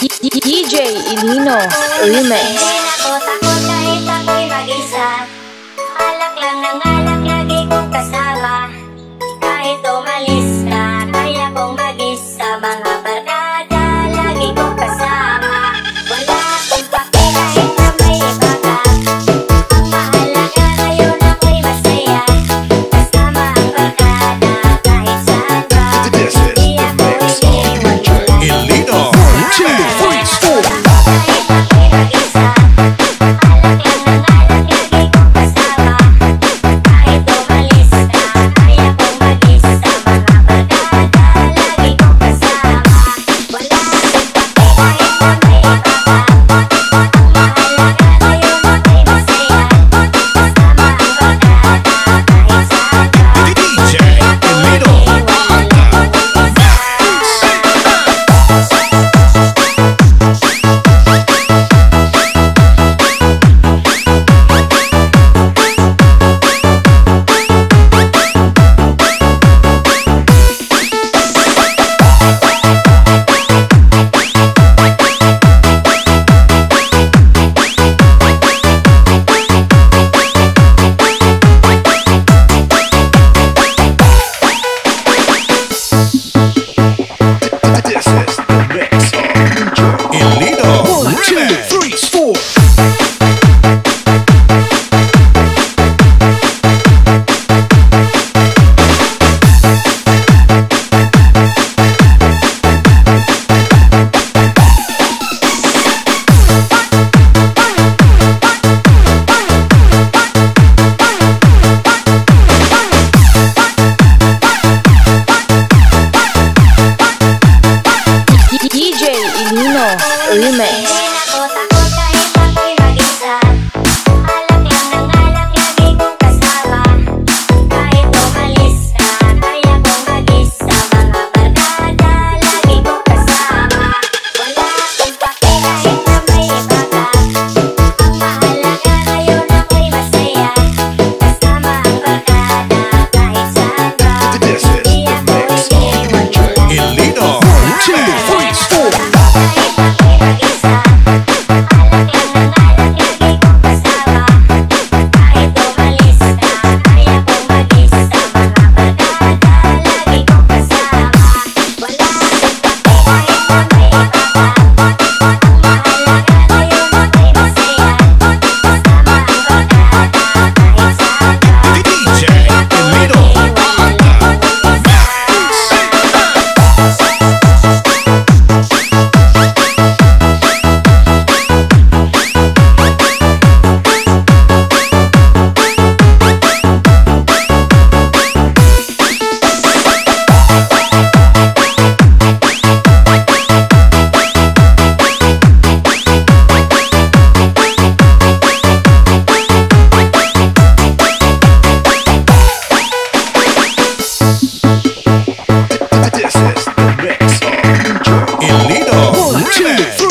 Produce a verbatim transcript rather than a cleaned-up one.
DjElino Remix. Hindi na ko takot kahit ako'y mag-isa. Alak lang ng alak, lagi kong kasama. Kahit umalis ka, kaya kong mag-isa. Mga barkada, lagi kong kasama. Wala akong pake kahit na may iba ka. Ang mahalaga ngayon ako'y masaya. Kasama ang barkada kahit saan ba. Hindi ako iniwan wala. DjElino. DjElino Remix. Hindi na ko takot kahit ako'y mag-isa. Alak lang ng alak, lagi kong kasama. Kahit umalis ka, kaya kong mag-isa. Mga barkada, lagi kong kasama. Wala akong pake kahit na may iba ka. Ang mahalaga ngayon ako'y masaya. Kasama ang barkada kahit saan ba. Hindi ako iniwan wala. DjElino. This is the mix of DjElino. Remix.